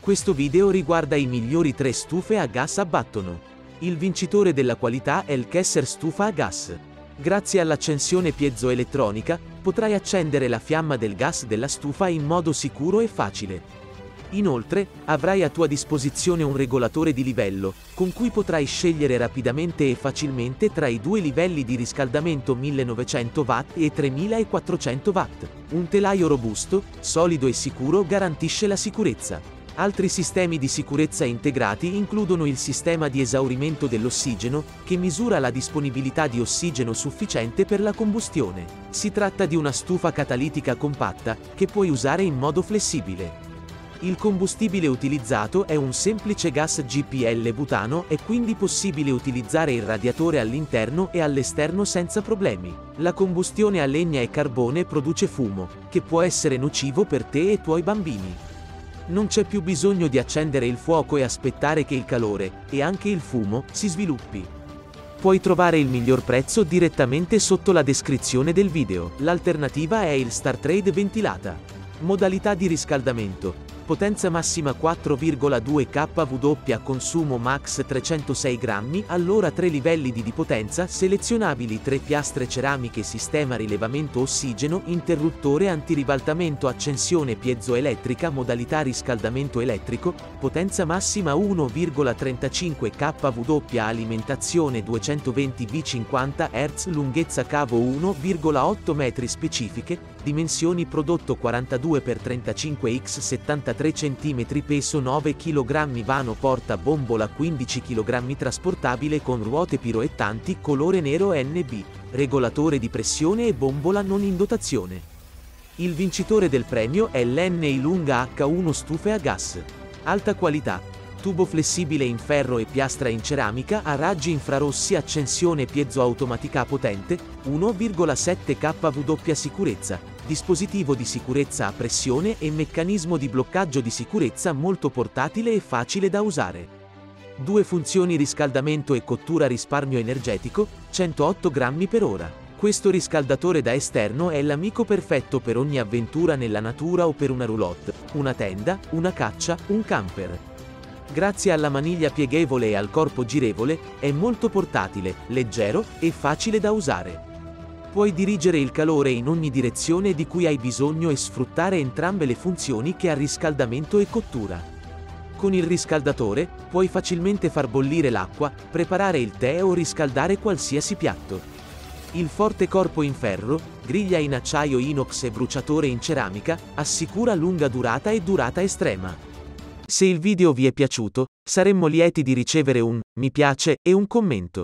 Questo video riguarda i migliori 3 stufe a gas a battono. Il vincitore della qualità è il Kesser stufa a gas. Grazie all'accensione piezoelettronica, potrai accendere la fiamma del gas della stufa in modo sicuro e facile. Inoltre, avrai a tua disposizione un regolatore di livello, con cui potrai scegliere rapidamente e facilmente tra i due livelli di riscaldamento 1900 W e 3400 W. Un telaio robusto, solido e sicuro garantisce la sicurezza. Altri sistemi di sicurezza integrati includono il sistema di esaurimento dell'ossigeno, che misura la disponibilità di ossigeno sufficiente per la combustione. Si tratta di una stufa catalitica compatta, che puoi usare in modo flessibile. Il combustibile utilizzato è un semplice gas GPL butano, è quindi possibile utilizzare il radiatore all'interno e all'esterno senza problemi. La combustione a legna e carbone produce fumo, che può essere nocivo per te e i tuoi bambini. Non c'è più bisogno di accendere il fuoco e aspettare che il calore, e anche il fumo, si sviluppi. Puoi trovare il miglior prezzo direttamente sotto la descrizione del video. L'alternativa è il StarTrade ventilata. Modalità di riscaldamento. Potenza massima 4,2 kW, consumo max 306 grammi, allora 3 livelli di potenza, selezionabili 3 piastre ceramiche, sistema rilevamento ossigeno, interruttore antiribaltamento, accensione piezoelettrica, modalità riscaldamento elettrico, potenza massima 1,35 kW, alimentazione 220 V 50 Hz, lunghezza cavo 1,8 metri, specifiche, dimensioni prodotto 42 x 35 x 73 cm, peso 9 kg, vano porta bombola 15 kg, trasportabile con ruote piroettanti, colore nero NB, regolatore di pressione e bombola non in dotazione. Il vincitore del premio è l'NI Lunga H1 stufe a gas. Alta qualità. Tubo flessibile in ferro e piastra in ceramica a raggi infrarossi, accensione piezoautomatica potente, 1,7 kW, sicurezza, dispositivo di sicurezza a pressione e meccanismo di bloccaggio di sicurezza molto portatile e facile da usare. 2 funzioni riscaldamento e cottura, risparmio energetico, 108 grammi per ora. Questo riscaldatore da esterno è l'amico perfetto per ogni avventura nella natura o per una roulotte, una tenda, una caccia, un camper. Grazie alla maniglia pieghevole e al corpo girevole, è molto portatile, leggero e facile da usare. Puoi dirigere il calore in ogni direzione di cui hai bisogno e sfruttare entrambe le funzioni che ha riscaldamento e cottura. Con il riscaldatore, puoi facilmente far bollire l'acqua, preparare il tè o riscaldare qualsiasi piatto. Il forte corpo in ferro, griglia in acciaio inox e bruciatore in ceramica, assicura lunga durata e durata estrema. Se il video vi è piaciuto, saremmo lieti di ricevere un mi piace e un commento.